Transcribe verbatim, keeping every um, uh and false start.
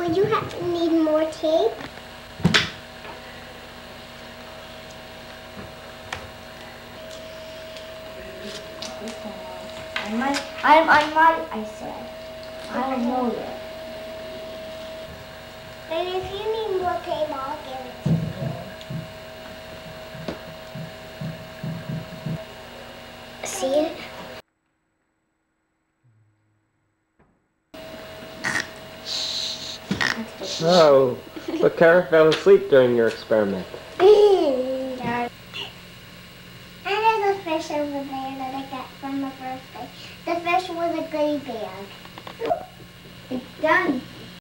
you have to need more tape? I might, I, I might, I said. I don't know yet. And if you need more tape, I'll give it to you. See it? Oh, but Kara fell asleep during your experiment. And there's a fish over there that I got from the birthday. The fish was a goodie bag. It's done.